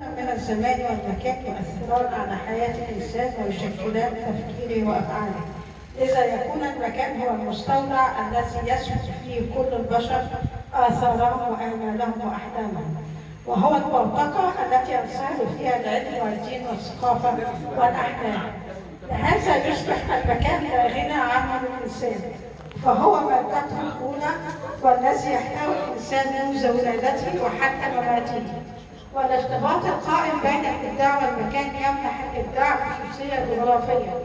من الزمان والمكان يؤثران على حياة الإنسان ويشكلان تفكيره وأفعاله، لذا يكون المكان هو المستودع الذي يثبت فيه كل البشر آثارهم وآمالهم وأحلامهم، وهو البوتقة التي ينصهر فيها العلم والدين والثقافة والأحلام. لهذا يصبح المكان لا غنى عنه الإنسان، فهو مادته الأولى والذي يحتوي الإنسان منذ ولادته وحتى مماته. والارتباط القائم بين الإبداع والمكان يمنح الإبداع خصوصية جغرافية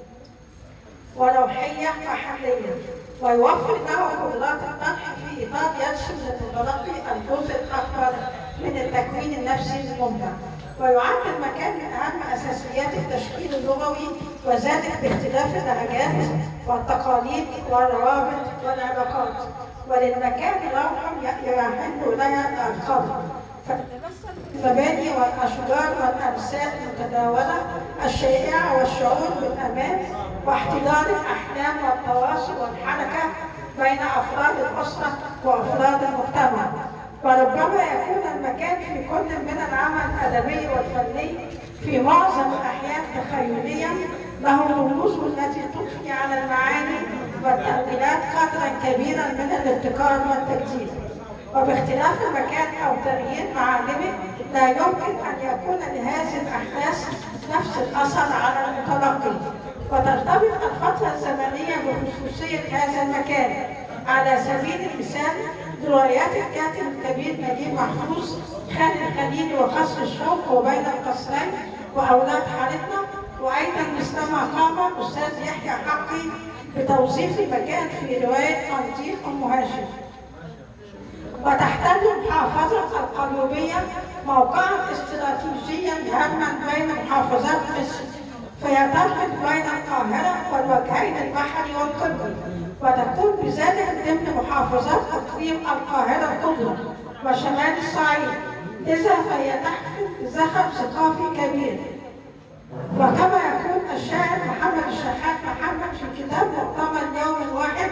وروحية وحملية، ويوفر له قدرات الطرح في إطار يرسم للمتلقي الجزء الأكبر من التكوين النفسي الممتع. ويعد المكان من أهم أساسيات التشكيل اللغوي، وذلك باختلاف اللهجات والتقاليد والروابط والعلاقات. وللمكان روح يحل لها القلب، فتتمثل في المباني والأشجار والأمثال المتداولة الشائعة والشعور بالأمان واحتضان الأحلام والتواصل والحركة بين أفراد الأسرة وأفراد المجتمع. وربما يكون المكان في كل من العمل الأدبي والفني في معظم الأحيان تخيليا له رموزه التي تضفي على المعاني والتأويلات قدرا كبيرا من الابتكار والتجديد. وباختلاف المكان أو تغيير معالمه لا يمكن أن يكون لهذه الأحداث نفس الأثر على المتلقي. وترتبط الفترة الزمنية بخصوصية هذا المكان. على سبيل المثال روايات الكاتب الكبير نجيب محفوظ خان الخليلي وقصر الشوق وبين القصرين وأولاد حارتنا، وأيضا مثلما قام الأستاذ يحيى حقي بتوصيف المكان في رواية قنديل أم هاشم. وتحتل محافظة القليوبية موقعا استراتيجيا هاما بين محافظات مصر، فيرتبط بين القاهرة والوجهين البحري والقبلي، وتكون بذلك ضمن محافظات اقليم القاهرة الكبرى وشمال الصعيد، لذا فهي تحمل زخم ثقافي كبير. وكما يقول الشاعر محمد الشحات محمد في كتاب مؤتمر يوم الواحد: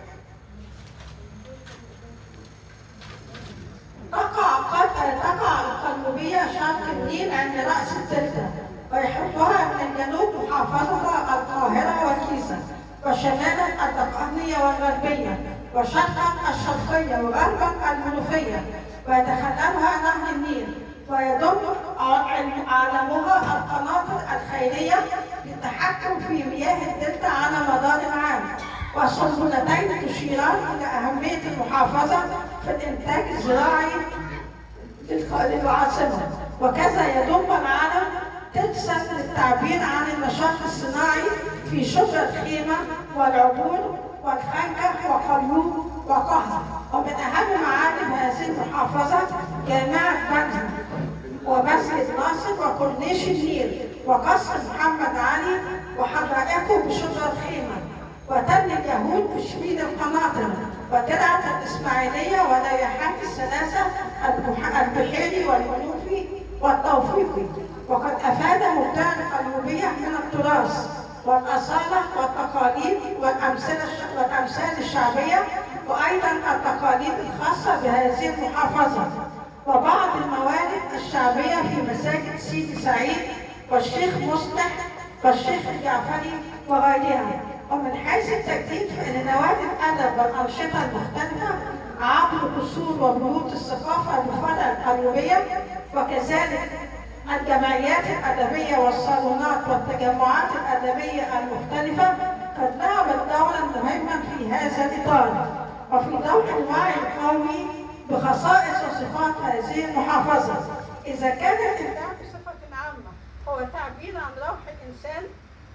تقع القليوبية شرق النيل عند رأس الدلتا، ويحبها من الجنوب محافظة القاهرة والجيزة، وشمالا الدقهلية والغربية، وشرقا الشرقية وغربا المنوفية، ويتخللها نهر النيل، ويضم عالمها القناطر الخيرية للتحكم في مياه الدلتا على مدار العام. والسنبلتين تشيران إلى أهمية المحافظة في الإنتاج الزراعي للعاصمة، وكذا يضم العالم ترسا للتعبير عن النشاط الصناعي في شبرا الخيمة والعبور والخنكة وقليوب وقهر. ومن أهم معالم هذه المحافظة جامعة بنها ومسجد ناصر وكورنيش النيل وقصر محمد علي وحدائقه بشبرا الخيمة، وتل اليهود بشميل القناطر وترعة الإسماعيلية وريحان الثلاثة البحيري والمنوفي والتوفيقي. وقد أفاد مبدع القليوبية من التراث والأصالة والتقاليد والأمثال الشعبية، وأيضا التقاليد الخاصة بهذه المحافظة، وبعض الموالد الشعبية في مساجد سيدي سعيد والشيخ مصلح والشيخ الجعفري وغيرها. ومن حيث التجديد فإن نوادي الأدب والأنشطة المختلفة عبر قصور وبيوت الثقافة بفرع القليوبية، وكذلك الجمعيات الأدبية والصالونات والتجمعات الأدبية المختلفة قد لعبت دورا مهما في هذا الإطار، وفي ضوء الوعي القومي بخصائص وصفات هذه المحافظة. إذا كان الإبداع بصفة عامة هو تعبير عن روح الإنسان،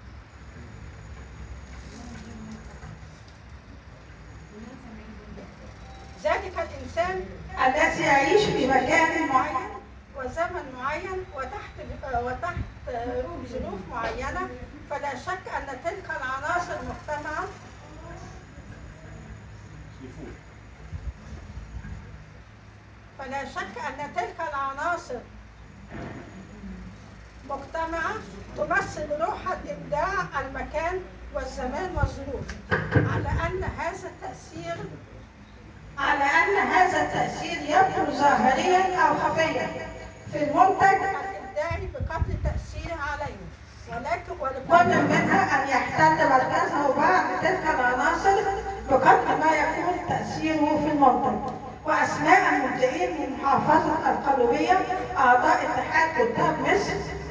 ذلك الإنسان الذي يعيش في مكان معين وزمن معين وتحت ظروف معينة، فلا شك أن تلك العناصر مجتمعة تمثل روح الإبداع المكان والزمان والظروف، على أن هذا التأثير يبدو ظاهريا أو خفيا في المنتج ولكل منها أن يحتل مركزه بعد تلك العناصر بقدر ما يكون تأثيره في المنطق. وأسماء المبدعين من محافظة القليوبية أعضاء اتحاد كتاب مصر